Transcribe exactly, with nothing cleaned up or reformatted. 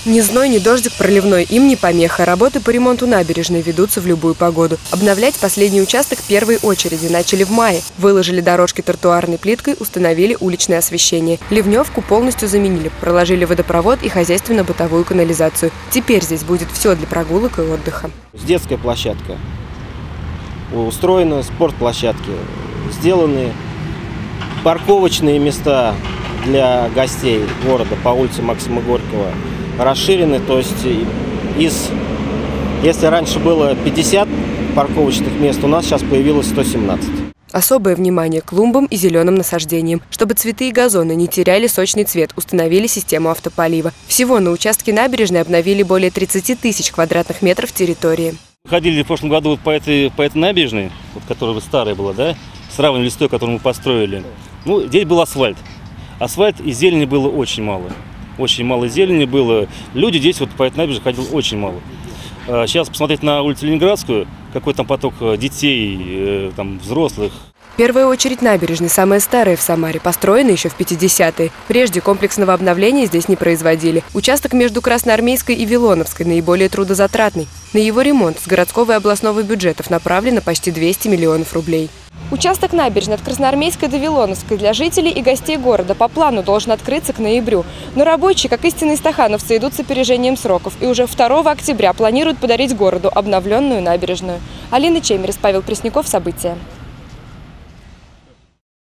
Ни зной, ни дождик проливной им не помеха. Работы по ремонту набережной ведутся в любую погоду. Обновлять последний участок первой очереди начали в мае. Выложили дорожки тротуарной плиткой, установили уличное освещение. Ливневку полностью заменили, проложили водопровод и хозяйственно-бытовую канализацию. Теперь здесь будет все для прогулок и отдыха. Детская площадка, устроены спортплощадки, сделаны парковочные места для гостей города по улице Максима Горького. Расширены, то есть из, если раньше было пятьдесят парковочных мест, у нас сейчас появилось сто семнадцать. Особое внимание к клумбам и зеленым насаждениям. Чтобы цветы и газоны не теряли сочный цвет, установили систему автополива. Всего на участке набережной обновили более тридцати тысяч квадратных метров территории. Ходили в прошлом году вот по этой, по этой набережной, вот, которая старая была, да, сравнивали с той, которую мы построили. Ну, здесь был асфальт. Асфальт и зелени было очень мало. Очень мало зелени было. Люди здесь вот по этой набережной ходили очень мало. Сейчас посмотреть на улицу Ленинградскую, какой там поток детей, там, взрослых. В первую очередь набережной, самая старая в Самаре, построена еще в пятидесятые. Прежде комплексного обновления здесь не производили. Участок между Красноармейской и Вилоновской наиболее трудозатратный. На его ремонт с городского и областного бюджетов направлено почти двести миллионов рублей. Участок набережной от Красноармейской до Вилоновской для жителей и гостей города по плану должен открыться к ноябрю. Но рабочие, как истинные стахановцы, идут с опережением сроков и уже второго октября планируют подарить городу обновленную набережную. Алина Чемерис, Павел Пресняков. События.